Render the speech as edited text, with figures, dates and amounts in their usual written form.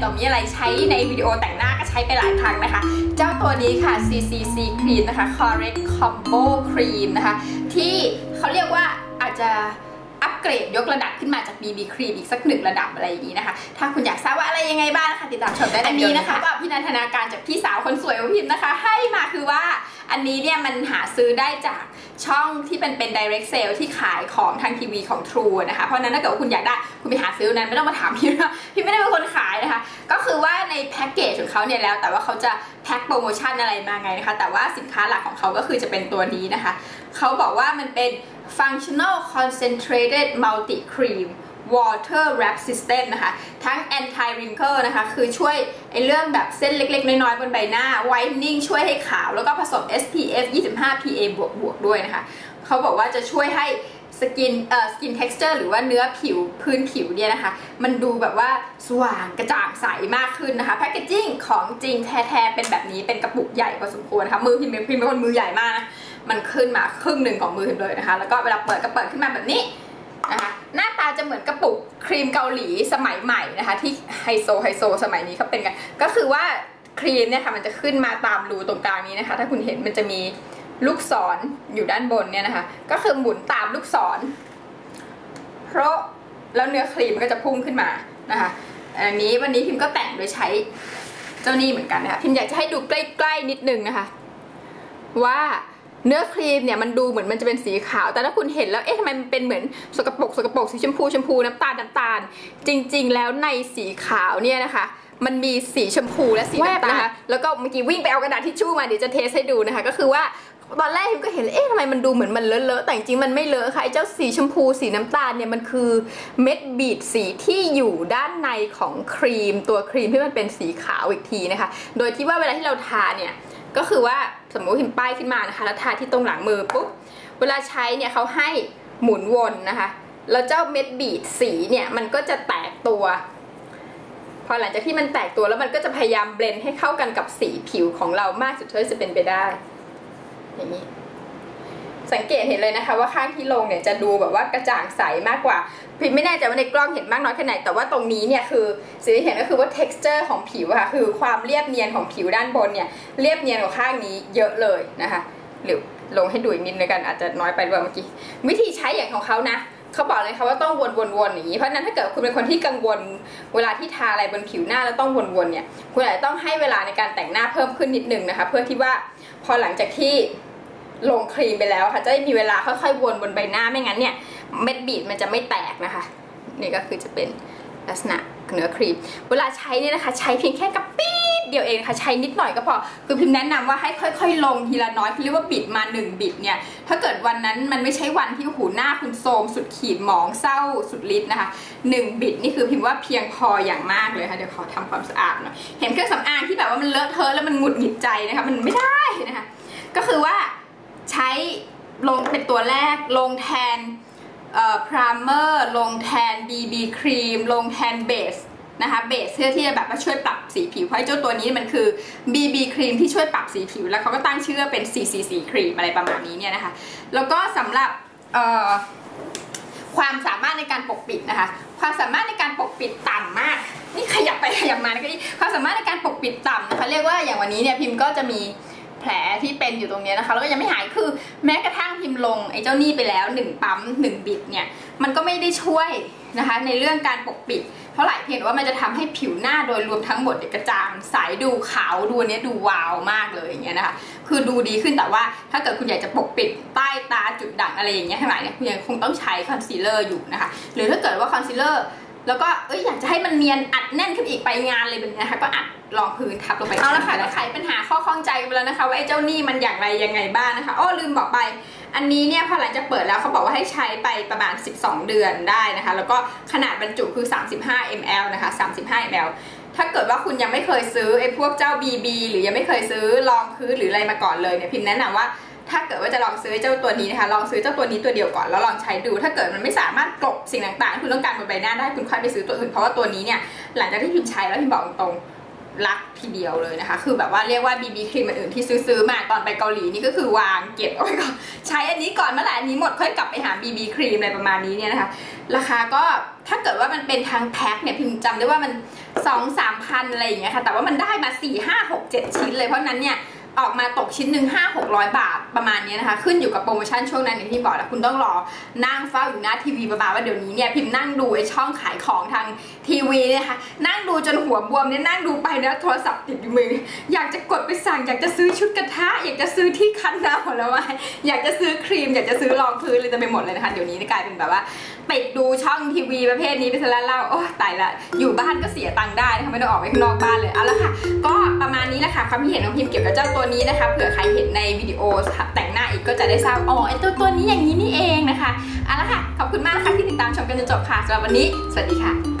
ต่อมีอะไรใช้ในวิดีโอแต่งหน้าก็ใช้ไปหลายครั้งนะคะเจ้าตัวนี้ค่ะ CCC Cream นะคะ Correct Combo Cream นะคะที่เขาเรียกว่าอาจจะอัปเกรดยกระดับขึ้นมาจาก BB Cream อีกสัก1ระดับอะไรอย่างนี้นะคะถ้าคุณอยากทราบว่าอะไรยังไงบ้างนะคะติดตามชมได้ในนี้นะคะก็พี่นันทนาการจากพี่สาวคนสวยของพิมพ์นะคะให้มาคือว่าอันนี้เนี่ยมันหาซื้อได้จากช่องที่เป็น direct sale ที่ขายของทางทีวีของ True นะคะเพราะนั้นถ้าเกิดว่าคุณอยากได้คุณไปหาซื้อนั้นไม่ต้องมาถามพี่นะพี่ไม่ได้เป็นคนขายนะคะก็คือว่าในแพ็กเกจของเขาเนี่ยแล้วแต่ว่าเขาจะแพ็คโปรโมชั่นอะไรมาไงนะคะแต่ว่าสินค้าหลักของเขาก็คือจะเป็นตัวนี้นะคะเขาบอกว่ามันเป็น Functional Concentrated Multi Cream Water Wrap System นะคะทั้ง Anti Wrinkle นะคะคือช่วยไอ้เรื่องแบบเส้นเล็กๆน้อยๆบนใบหน้า Whitening ช่วยให้ขาวแล้วก็ผสม SPF 25 PA บวกด้วยนะคะเขาบอกว่าจะช่วยให้สกิน texture หรือว่าเนื้อผิวพื้นผิวเนี่ยนะคะมันดูแบบว่าสว่างกระจ่างใสมากขึ้นนะคะแพคเกจจิ้งของจริงแท้ๆเป็นแบบนี้เป็นกระปุกใหญ่พอสมควรนะคะมือพิมเป็นคนมือใหญ่มากนะมันขึ้นมาครึ่งหนึ่งของมือพิมเลยนะคะแล้วก็เวลาเปิดก็เปิดขึ้นมาแบบนี้นะคะหน้าตาจะเหมือนกระปุกครีมเกาหลีสมัยใหม่นะคะที่ไฮโซสมัยนี้เขาเป็นกันก็คือว่าครีมเนี่ยค่ะมันจะขึ้นมาตามรูตรงกลางนี้นะคะถ้าคุณเห็นมันจะมีลูกศร อยู่ด้านบนเนี่ยนะคะก็คือหมุนตามลูกศรเพราะแล้วเนื้อครีมก็จะพุ่งขึ้นมานะคะอันนี้วันนี้พิมก็แต่งโดยใช้เจ้านี่เหมือนกันนะคะพิมอยากจะให้ดูใกล้ๆนิดนึงนะคะว่าเนื้อครีมเนี่ยมันดูเหมือนมันจะเป็นสีขาวแต่ถ้าคุณเห็นแล้วเอ๊ะทำไมมันเป็นเหมือนสกปรกสีชมพูน้ำตาลจริงๆแล้วในสีขาวเนี่ยนะคะมันมีสีชมพูและสีน้ำตาลนะคะแล้วก็เมื่อกี้วิ่งไปเอากระดาษทิชชู่มาเดี๋ยวจะเทสให้ดูนะคะก็คือว่าตอนแรกพิมก็เห็นเอ๊ะทำไมมันดูเหมือนมันเลอะแต่จริงๆมันไม่เลอะค่ะไอ้เจ้าสีชมพูสีน้ำตาลเนี่ยมันคือเม็ดบีดสีที่อยู่ด้านในของครีมตัวครีมที่มันเป็นสีขาวอีกทีนะคะโดยที่ว่าเวลาที่เราทาเนี่ยก็คือว่าสมมติพิมพ์ป้ายขึ้นมานะคะแล้วทาที่ตรงหลังมือปุ๊บเวลาใช้เนี่ยเขาให้หมุนวนนะคะแล้วเจ้าเม็ดบีดสีเนี่ยมันก็จะแตกตัวพอหลังจากที่มันแตกตัวแล้วมันก็จะพยายามเบลนด์ให้เข้ากันกับสีผิวของเรามากสุดเท่าที่จะเป็นไปได้อย่างนี้สังเกตเห็นเลยนะคะว่าข้างที่ลงเนี่ยจะดูแบบว่ากระจ่างใสมากกว่าพิมไม่แน่ใจว่าในกล้องเห็นมากน้อยแค่ไหนแต่ว่าตรงนี้เนี่ยคือสิ่งที่เห็นก็คือว่า texture ของผิวค่ะคือความเรียบเนียนของผิวด้านบนเนี่ยเรียบเนียนกว่าข้างนี้เยอะเลยนะคะหรือลงให้ดูอีกนิดนึงกันอาจจะน้อยไปด้วยเมื่อกี้วิธีใช้อย่างของเขานะเขาบอกเลยค่ะว่าต้องวนอย่างนี้เพราะนั้นถ้าเกิดคุณเป็นคนที่กังวลเวลาที่ทาอะไรบนผิวหน้าแล้วต้องวนเนี่ยคุณอาจจะต้องให้เวลาในการแต่งหน้าเพิ่มขึ้นนิดนึงนะคะเพื่อที่ว่าพอหลังจากที่ลงครีมไปแล้วค่ะจะได้มีเวลาค่อยๆวนบนใบหน้าไม่งั้นเนี่ยเม็ดบีดมันจะไม่แตกนะคะนี่ก็คือจะเป็นลักษณะเนื้อครีมเวลาใช้เนี่ยนะคะใช้เพียงแค่กระปี๊ดเดียวเองค่ะใช้นิดหน่อยก็พอคือพิมแนะนำว่าให้ค่อยๆลงทีละน้อยเรียกว่าบิดมา1บิดเนี่ยถ้าเกิดวันนั้นมันไม่ใช่วันที่หูหน้าคุณโทรมสุดขีดหมองเศร้าสุดฤทธิ์นะคะ1บิดนี่คือพิมว่าเพียงพออย่างมากเลยค่ะเดี๋ยวขอทำความสะอาดหน่อยเห็นเครื่องสำอางที่แบบว่ามันเลอะเทอะแล้วมันหงุดหงิดใจนะคะมันไม่ได้นะคะก็คือว่าใช้ลงเป็นตัวแรกลงแทนพรามเมอร์ลงแทน BB ครีมลงแทนเบสนะคะเบสเพื่อที่จะแบบว่าช่วยปรับสีผิวเพราะเจ้าตัวนี้มันคือ BB ครีมที่ช่วยปรับสีผิวแล้วเขาก็ตั้งชื่อเป็น CCC ครีมอะไรประมาณนี้เนี่ยนะคะแล้วก็สำหรับความสามารถในการปกปิดนะคะความสามารถในการปกปิดต่ำมากนี่ขยับไปขยับมาก็ความสามารถในการปกปิดต่ำนะคะเรียกว่าอย่างวันนี้เนี่ยพิมก็จะมีแผลที่เป็นอยู่ตรงนี้นะคะแล้วก็ยังไม่หายคือแม้กระทั่งพิมพ์ลงไอ้เจ้านี่ไปแล้ว1ปั๊ม1บิดเนี่ยมันก็ไม่ได้ช่วยนะคะในเรื่องการปกปิดเท่าไหร่เพียงแต่ว่ามันจะทำให้ผิวหน้าโดยรวมทั้งหมดกระจ่างใสดูขาวดูเนี้ยดูวาวมากเลยอย่างเงี้ยนะคะคือดูดีขึ้นแต่ว่าถ้าเกิดคุณอยากจะปกปิดใต้ตาจุดด่างอะไรอย่างเงี้ยทั้งหลายเนี่ยคุณยังคงต้องใช้คอนซีลเลอร์อยู่นะคะหรือถ้าเกิดว่าคอนซีลเลอร์แล้วก็อยากจะให้มันเนียนอัดแน่นขึ้นอีกไปงานเลยแบบนี้นะคะก็อัดรองพื้นทับลงไปเอาละค่ะแล้วไขปัญหาข้อข้องใจกันไปแล้วนะคะว่าไอ้เจ้านี่มันอย่างไรยังไงบ้างนะคะลืมบอกไปอันนี้เนี่ยพอหลังจากเปิดแล้วเขาบอกว่าให้ใช้ไปประมาณ12เดือนได้นะคะแล้วก็ขนาดบรรจุคือ35 ml นะคะ35 ml ถ้าเกิดว่าคุณยังไม่เคยซื้อไอ้พวกเจ้า BB หรือยังไม่เคยซื้อรองพื้นหรืออะไรมาก่อนเลยเนี่ยพิมแนะนำว่าถ้าเกิดว่าจะลองซื้อเจ้าตัวนี้นะคะลองซื้อเจ้าตัวนี้ตัวเดียวก่อนแล้วลองใช้ดูถ้าเกิดมันไม่สามารถกลบสิ่งต่างๆที่คุณต้องการบนใบหน้าได้คุณค่อยไปซื้อตัวอื่นเพราะว่าตัวนี้เนี่ยหลังจากที่พิมใช้แล้วพิมบอกตรงรักทีเดียวเลยนะคะคือแบบว่าเรียกว่า BB ครีมอื่นที่ซื้อมาตอนไปเกาหลีนี่ก็คือวางเก็บเอาไว้ก่อนใช้อันนี้ก่อนเมื่อไหร่อันนี้หมดค่อยกลับไปหา BB ครีมอะไรประมาณนี้เนี่ยนะคะราคาก็ถ้าเกิดว่ามันเป็นทางแพ็คเนี่ยพิมพ์จำได้ว่ามัน 2-3 พันอะไรอย่างเงี้ยค่ะแต่ว่ามันได้มา 4-5-6-7 ชิ้นเลยเพราะนั้นเนี่ยออกมาตกชิ้นหนึ่ง500-600 บาทประมาณนี้นะคะขึ้นอยู่กับโปรโมชั่นช่วงนั้นอย่างที่บอกแล้วคุณต้องรอนั่งเฝ้าอยู่หน้าทีวีประมาณว่าเดี๋ยวนี้เนี่ยพิมพ์นั่งดูไอ้ช่องขายของทางทีวีเนี่ยค่ะนั่งดูจนหัวบวมเนี่ยนั่งดูไปนะโทรศัพท์ติดอยู่มืออยากจะกดไปสั่งอยากจะซื้อชุดกระทะอยากจะซื้อที่คั้นน้ำผลไม้อยากจะซื้อครีมอยากจะซื้อรองพื้นเลยจะไปหมดเลยนะคะเดี๋ยวนี้กลายเป็นแบบว่าติดดูช่องทีวีประเภทนี้ไปซะแล้วโอ้ตายละอยู่บ้านก็เสียตังค์ได้นะคะไม่ต้องออกไปข้างนอกบ้านเลยเอาละค่ะก็ประมาณนี้นะคะความคิดเห็นของพิมเกี่ยวกับเจ้าตัวนี้นะคะเผื่อใครเห็นในวิดีโอแต่งหน้าอีกก็จะได้ทราบอ๋อไอ้ตัวนี้อย่างนี้นี่เองนะคะเอาละค่ะขอบคุณมากนะคะที่ติดตามชมกันจนจบค่ะสำหรับวันนี้สวัสดีค่ะ